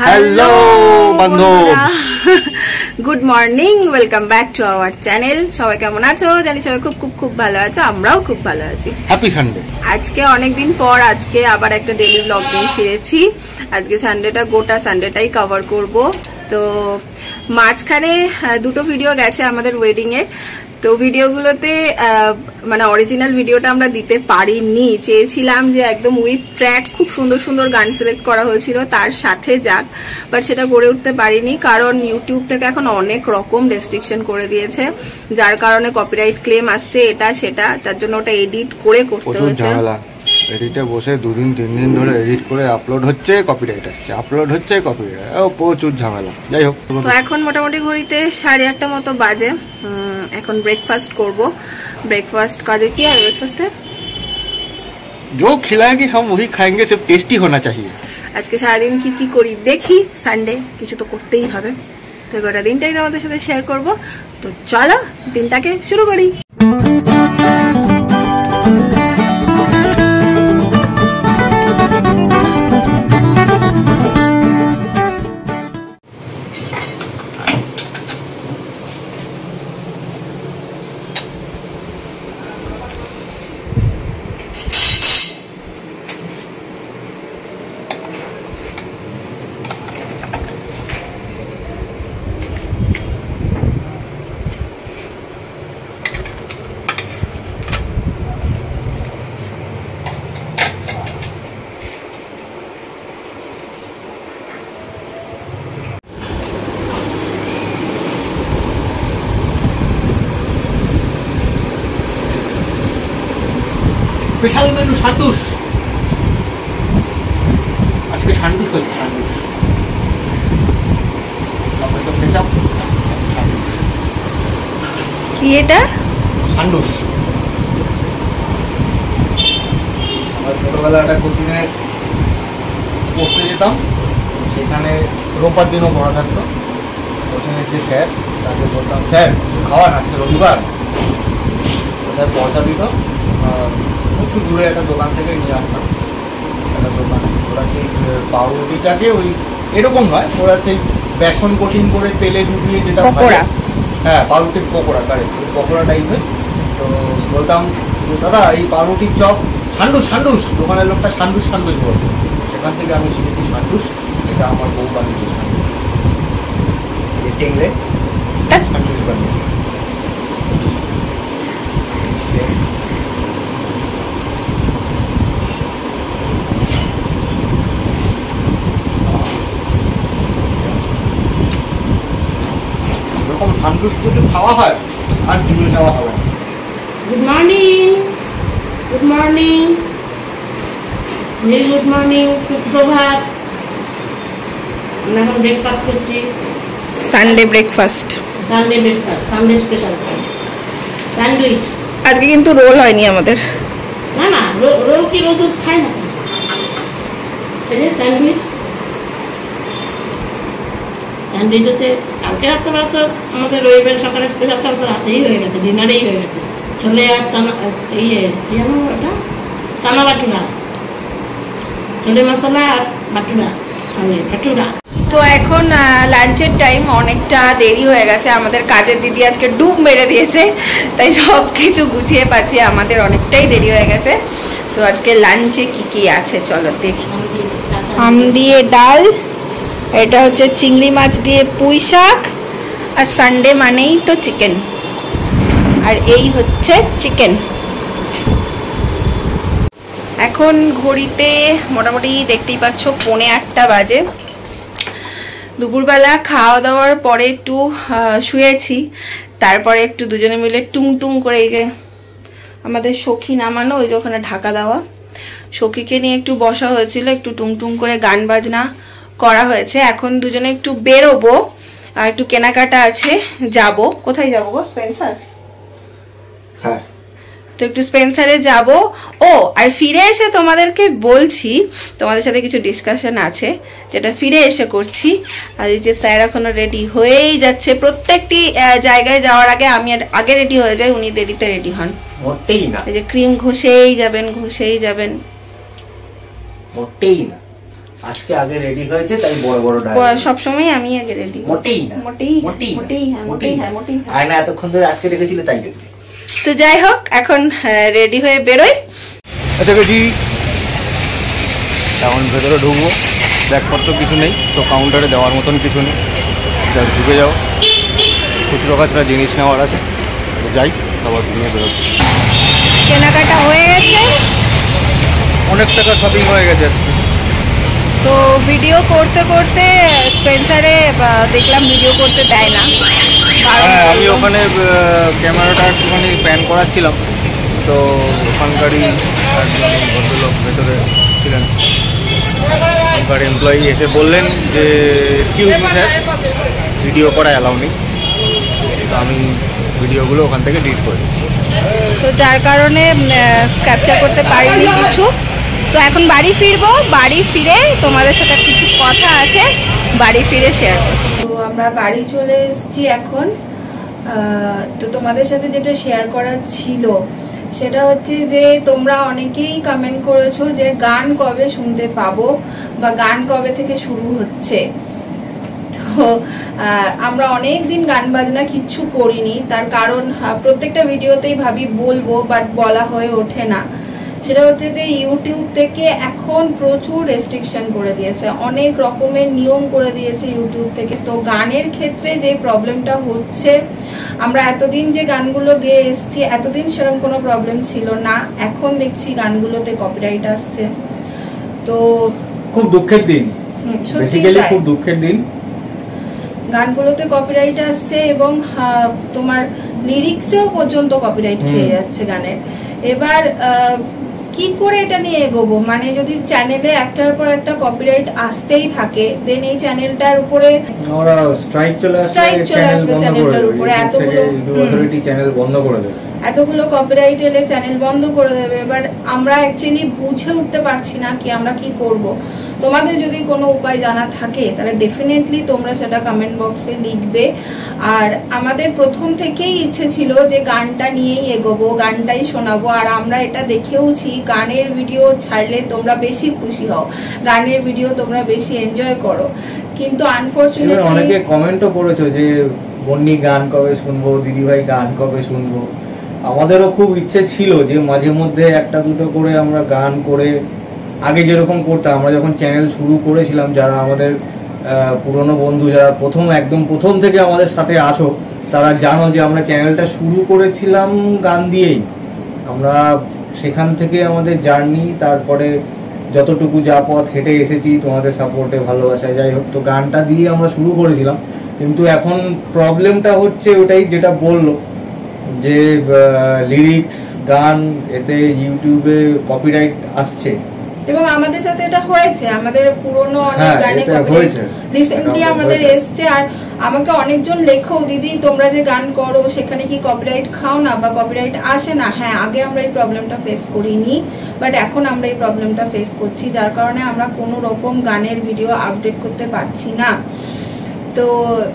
Hello बंधुरा good morning welcome back to our channel সবাই কেমন আছো জানি সবাই খুব খুব খুব ভালো আছো আমরাও খুব ভালো আছি হ্যাপি সানডে আজকে অনেক দিন পর আজকে আবার একটা ডেইলি ব্লগ নিয়ে ফিরেছি আজকে সানডেটা গোটা সানডেটাই কভার করব তো মাঝখানে দুটো ভিডিও গেছে আমাদের ওয়েডিং এ তো ভিডিওগুলোতে মানে অরিজিনাল ভিডিওটা আমরা দিতে পারিনি চেয়েছিলাম যে একদম উইথ ট্র্যাক খুব সুন্দর সুন্দর গান সিলেক্ট করা হয়েছিল তার সাথে যাক বাট সেটা করে উঠতে পারিনি কারণ ইউটিউব থেকে এখন অনেক রকম রেস্ট্রিকশন করে দিয়েছে যার কারণে কপিরাইট ক্লেম আসছে এটা সেটা তার জন্য ওটা এডিট করে করতে হচ্ছে এডিটে বসে দুদিন তিন দিন ধরে এডিট করে আপলোড হচ্ছে কপিরাইট আসছে আপলোড হচ্ছে কপিরাইট প্রচুর ঝামেলা যাই হোক তো এখন মোটামুটি ঘড়িতে 8:30 মতো বাজে এখন ব্রেকফাস্ট করব ब्रेकफास्ट काजे क्या है ब्रेकफास्ट है जो खिलाएंगे हम वही खाएंगे सिर्फ टेस्टी होना चाहिए आज के सारा दिन की करी देखी संडे কিছু তো করতেই হবে তো গোটা দিনটাই তোমাদের সাথে শেয়ার করব তো চলো দিনটাকে শুরু করি स्पेशल मेनू सान्डुस आज के सान्डुस होচ্ছে सान्डुस टमेটো केचाप सान्डुस কি এটা সান্ডুস আমরা ছোটবেলা একটা কোচিংয়ে পড়তে যেতাম সেখানে রোববার দিনও পড়া থাকতো কোচিংয়ের যে স্যার তাকে বলতাম স্যার খাওয়ান আজকে রবিবার স্যার পয়সা দিত একটু দূরে একটা দোকান থেকে নিয়ে আসতাম একটা দোকান ওরা সেই পাউরুটিটাকে ওই এরকম নয় ওরা সেই বেসন কঠিন করে তেলে ডুবিয়ে যেটা পকোড়া হ্যাঁ পাউরুটির পকোড়া কারেক্ট পকোড়া টাইপের তো বলতাম দাদা এই পাউরুটির চপ সান্ডুস সান্ডুস দোকানের লোকটা সান্ডুস সান্ডুস বলতো সেখান থেকে আমি শিখেছি সান্ডুস এটা আমার বউ বানিয়েছে সান্ডুস টেংরে সান্ডুস বানিয়েছে সান্ডুস যদি খাওয়া হয় আর জুড়ে যাওয়া হবে good morning very good morning সুপ্রভাত আমরা এখন ব্রেকফাস্ট করছি Sunday breakfast Sunday special sandwich আজকে কিন্তু রোল হয়নি আমাদের না না রোল কি রোজ খাই না এই যে স্যান্ডউইচ হতে কালকে রাতে আমাদের রবিবার সকালে স্পেশাল খাবার রাতেই হয়ে গেছে ডিনারেই হয়ে গেছে ছোলে আর চানা বাটুরা ছোলে মশলা আর বাটুরা তো এখন লাঞ্চের টাইম অনেকটা দেরি হয়ে গেছে আমাদের কাজের দিদি আজকে ডুব মেরে দিয়েছে তাই সব কিছু গুছিয়ে পাচ্ছি আমাদের অনেকটাই দেরি হয়ে গেছে তো আজকে লাঞ্চে কি আছে চলো দেখি আম দিয়ে ডাল এটা হচ্ছে চিংড়ি মাছ দিয়ে পুঁই শাক আর সানডে মানেই তো চিকেন আর এই হচ্ছে চিকেন এখন ঘড়িতে মোটামুটি দেখতেই পাচ্ছ 7:45 বাজে দুপুরবেলা খাওয়া দাওয়ার পরে একটু শুয়েছি তারপরে একটু দুজনে মিলে টুং করে এই যে আমাদের সখী নামানো ওই যে ওখানে ঢাকা দেওয়া সখীকে নিয়ে একটু বসা হয়েছিল একটু টুং করে গান বাজনা করা হয়েছে এখন দুজনে একটু বেরোবো আর একটু কেনাকাটা আছে যাব কোথায় যাব গো স্পেন্সার হ্যাঁ তো একটু স্পেন্সারে যাব ও আর ফিরে এসে তোমাদেরকে বলছি তোমাদের সাথে কিছু ডিসকাশন আছে যেটা ফিরে এসে করছি আর এই যে স্যার এখনো রেডি হয়েই যাচ্ছে প্রত্যেকটি জায়গায় যাওয়ার আগে আমি আগে রেডি হয়ে যাই উনি দেরিতে রেডি হন মোটেই না এই যে ক্রিম ঘষেই যাবেন মোটেই না আজকে আগে রেডি হয়েছে তাই বড় বড় ডায়লগ। সবসময় আমি আগে রেডি। মোটেই না, মোটেই আয়না এতক্ষণ ধরে আটকে রেখেছিল তাই দেখতে। তো যাই হোক, এখন রেডি হয়ে বেরোই। আচ্ছা বেশি এখন ভেতরে ঢুকবো, ব্যাগপত্র কিছু নেই, তো কাউন্টারে দেওয়ার মতন কিছু নেই, ঢুকে যাও। খুচরো খাচরা জিনিস নেওয়ার আছে, যাই তারপর নিয়ে বেরোচ্ছি। কেনাকাটা হয়ে গেছে, অনেক টাকা শপিং হয়ে গেছে। তো ভিডিও করতে করতে স্পেন্সারে দেখলাম ভিডিও করতে দেয় না। হ্যাঁ, আমি ওখানে ক্যামেরাটা একটুখানি প্যান করাচ্ছিলাম, তো ওখানকারই একজন ভদ্রলোক ভেতরে ছিলেন, ওখানকার এমপ্লয়ি এসে বললেন যে এক্সকিউজ মি স্যার, ভিডিও করা অ্যালাউ নেই। তো আমি ভিডিওগুলো ওখান থেকে ডিলিট করে দিচ্ছি, তো যার কারণে ক্যাপচার করতে পারিনি কিছু। তো এখন বাড়ি ফিরবো, বাড়ি ফিরে তোমাদের সাথে কিছু কথা আছে, বাড়ি ফিরে শেয়ার করছি। তো আমরা বাড়ি চলে এসেছি এখন। তো তোমাদের সাথে যেটা শেয়ার করার ছিল সেটা হচ্ছে যে তোমরা অনেকেই কমেন্ট করেছো যে গান কবে শুনতে পাবো বা গান কবে থেকে শুরু হচ্ছে। তো আমরা অনেক দিন গান বাজনা কিচ্ছু করিনি, তার কারণ প্রত্যেকটা ভিডিওতেই ভাবি বলবো, বাট বলা হয়ে ওঠে না। সেটা হচ্ছে যে ইউটিউব থেকে এখন প্রচুর রেস্ট্রিকশন করে দিয়েছে, অনেক রকমের নিয়ম করে দিয়েছে ইউটিউব থেকে। তো গানের ক্ষেত্রে যে প্রবলেমটা হচ্ছে, আমরা এতদিন যে গানগুলো গেয়ে এসছি, এতদিন সেরকম কোনো প্রবলেম ছিল না, এখন দেখছি গানগুলোতে কপিরাইট আসছে। তো খুব দুঃখের দিন, বেসিক্যালি খুব দুঃখের দিন। গানগুলোতে কপিরাইট আসছে এবং তোমার লিরিক্সেও পর্যন্ত কপিরাইট খেয়ে যাচ্ছে গানের। এবার কি করে এটা নিয়ে এগোবো? মানে যদি চ্যানেলে একটার পর একটা কপিরাইট আসতেই থাকে, দেন এই চ্যানেলটার উপরে স্ট্রাইক চলে আসবে চ্যানেলটার উপরে, এতগুলো কপিরাইট এলে চ্যানেল বন্ধ করে দেবে। এবার আমরা অ্যাকচুয়ালি বুঝে উঠতে পারছি না কি আমরা কি করব। তোমাদের যদি কোনো উপায় জানা থাকে তাহলে ডেফিনেটলি তোমরা সেটা কমেন্ট বক্সে লিখবে। আর আমাদের প্রথম থেকেই ইচ্ছে ছিল যে গানটা নিয়েই এগোবো, গানটাই শোনাবো। আর আমরা এটা দেখেওছি, গানের ভিডিও ছাড়লে তোমরা বেশি খুশি হও, গানের ভিডিও তোমরা বেশি এনজয় করো। কিন্তু আনফরচুনেটলি অনেকে কমেন্টও করেছো যে বন্নি গান কবে শুনবো, দিদিভাই গান কবে শুনবো। আমাদেরও খুব ইচ্ছে ছিল যে মাঝে মধ্যে একটা দুটো করে আমরা গান করে, আগে যেরকম করতাম আমরা যখন চ্যানেল শুরু করেছিলাম, যারা আমাদের পুরনো বন্ধু, যারা একদম প্রথম থেকে আমাদের সাথে আছো, তারা জানো যে আমরা চ্যানেলটা শুরু করেছিলাম গান দিয়েই। আমরা সেখান থেকে আমাদের জার্নি, তারপরে যতটুকু যা পথ হেঁটে এসেছি তোমাদের সাপোর্টে, ভালোবাসায়, যাই হোক, তো গানটা দিয়ে আমরা শুরু করেছিলাম। কিন্তু এখন প্রবলেমটা হচ্ছে ওটাই যেটা বললো, যে লিরিক্স গান, এতে ইউটিউবে কপিরাইট আসছে। এবং আমাদের সাথে এটা হয়েছে, আমাদের পুরনো অনেক গানে কপিরাইট রিসেন্টলি আমাদের এসছে। আর আমাকে অনেকজন লেখো, দিদি তোমরা যে গান করো সেখানে কি কপিরাইট খাও না বা কপিরাইট আসে না? হ্যাঁ, আগে আমরা এই প্রবলেমটা ফেস করিনি, বাট এখন আমরা এই প্রবলেমটা ফেস করছি, যার কারণে আমরা কোনো রকম গানের ভিডিও আপডেট করতে পারছি না। তো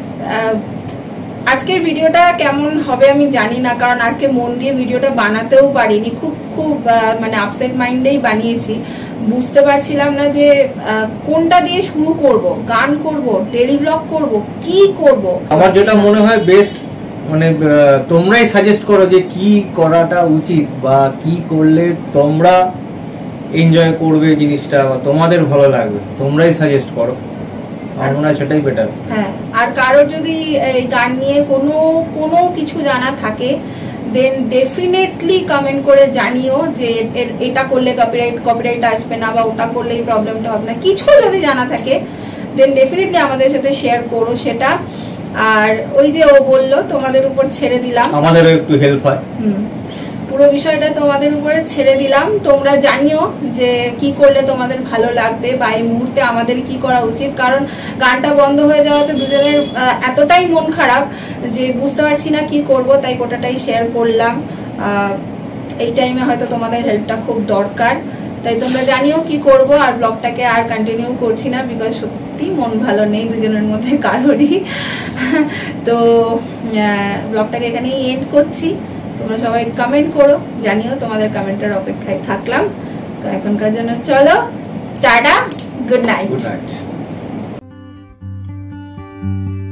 আজকের ভিডিওটা কেমন হবে আমি জানি না, কারণ আজকে মন দিয়ে ভিডিওটা বানাতেও পারিনি, খুব মানে আপসেট মাইন্ডেই বানিয়েছি। বুঝতে পারছিলাম না যে কোনটা দিয়ে শুরু করব, গান করব, ডেইলি ব্লগ করব, কি করব। আমার যেটা মনে হয় বেস্ট, মানে তোমরাই সাজেস্ট করো যে কি করাটা উচিত বা কি করলে তোমরা এনজয় করবে জিনিসটা বা তোমাদের ভালো লাগবে, তোমরাই সাজেস্ট করো। আমার মনে হয় সেটাই বেটার। হ্যাঁ, আর কারোর যদি এই গান নিয়ে কোনো কিছু জানা থাকে, দেন ডেফিনেটলি কমেন্ট করে জানিও যে এটা করলে কপিরাইট আসবে না বা ওটা করলে এই প্রবলেমটা হবে না। কিছু যদি জানা থাকে দেন ডেফিনেটলি আমাদের সাথে শেয়ার করো সেটা। আর ওই যে ও বললো তোমাদের উপর ছেড়ে দিলাম, আমাদেরও একটু হেল্প হয়। পুরো বিষয়টা তোমাদের উপরে ছেড়ে দিলাম, তোমরা জানিও যে কি করলে তোমাদের ভালো লাগবে বা এই মুহূর্তে আমাদের কি করা উচিত। কারণ গানটা বন্ধ হয়ে যাওয়াতে দুজনের এতটাই মন খারাপ যে বুঝতে পারছি না কি করব, তাই গোটাটাই শেয়ার করলাম। এই টাইমে হয়তো তোমাদের হেল্পটা খুব দরকার, তাই তোমরা জানিও কি করব। আর ব্লগটাকে আর কন্টিনিউ করছি না, বিকজ সত্যি মন ভালো নেই দুজনের মধ্যে কারোরই। তো ব্লগটাকে এখানেই এন্ড করছি। তোমরা সবাই কমেন্ট করো, জানিও, তোমাদের কমেন্টের অপেক্ষায় থাকলাম। তো এখনকার জন্য চলো, টাটা, গুড নাইট। Good night.